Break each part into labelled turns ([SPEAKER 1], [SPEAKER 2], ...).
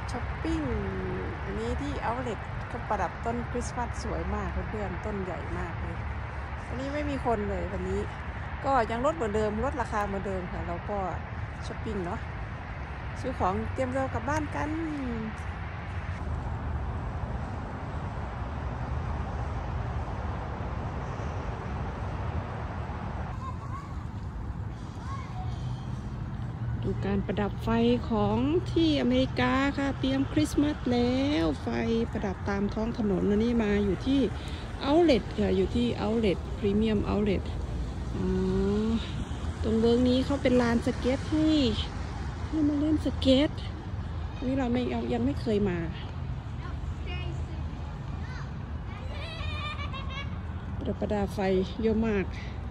[SPEAKER 1] ช้อปปิ้งอันนี้ที่เอาท์เล็ตก็ประดับต้นคริสต์มาสสวยมากเพื่อนๆต้นใหญ่มากเลยวันนี้ไม่มีคนเลยวันนี้ก็ยังลดเหมือนเดิมลดราคาเหมือนเดิมค่ะเราก็ช้อปปิ้งเนาะซื้อของเตรียมตัวกลับบ้านกันดูการประดับไฟของที่อเมริกาค่ะเตรียมคริสต์มาสแล้วไฟประดับตามท้องถนนอันนี้มาอยู่ที่เอาท์เล็ตค่ะอยู่ที่เอาท์เล็ตพรีเมียมเอาท์เล็ตตรงเวิร์กนี้เขาเป็นลานสเก็ตให้มาเล่นสเก็ตนี่เรายังไม่เคยมาประดับไฟเยอะมาก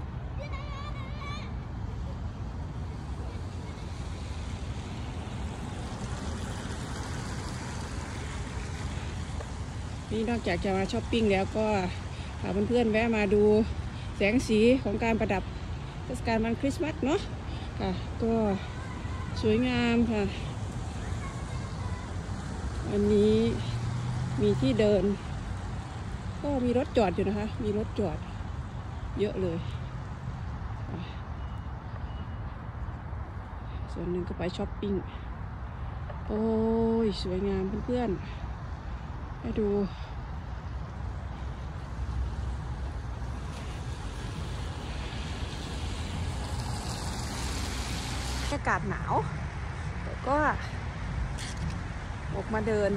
[SPEAKER 1] นี่นอกจากจะมาช้อปปิ้งแล้วก็พาเพื่อนๆแวะมาดูแสงสีของการประดับเทศกาลวันคริสต์มาสเนาะค่ะก็สวยงามค่ะวันนี้มีที่เดินก็มีรถจอดอยู่นะคะมีรถจอดเยอะเลยส่วนหนึ่งก็ไปช้อปปิ้งโอ้ยสวยงามเพื่อนๆให้ดูอากาศหนาวแต่ก็ออกมาเดิน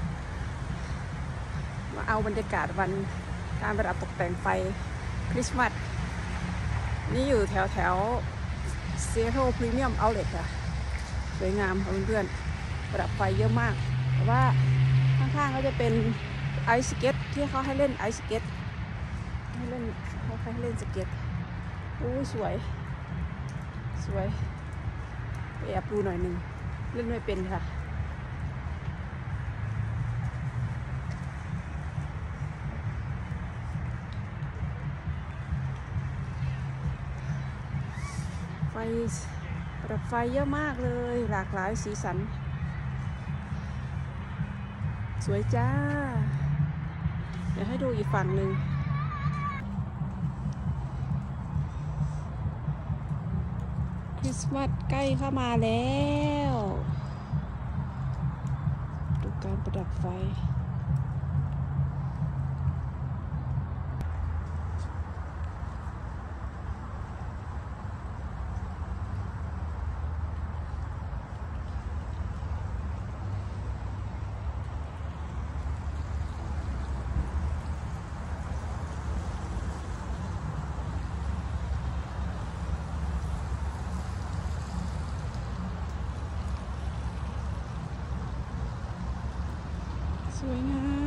[SPEAKER 1] มาเอาบรรยากาศวันการประดับตกแต่งไฟคริสต์มาสนี่อยู่แถวเซียโตรพรีเมียมเอาท์เล็ตค่ะสวยงามค่ะเพื่อนๆประดับไฟเยอะมากแต่ว่าข้างๆก็จะเป็นไอซ์สเก็ตที่เขาให้เล่นไอซ์สเก็ตให้เล่นเขาให้เล่นสเก็ตโอ้ยสวยแอบดูหน่อยหนึ่งเล่นไม่เป็นค่ะไฟประดับไฟเยอะมากเลยหลากหลายสีสันสวยจ้าเดี๋ยวให้ดูอีกฝั่งหนึ่งคริสต์มาสใกล้เข้ามาแล้วดูการประดับไฟสวยงาม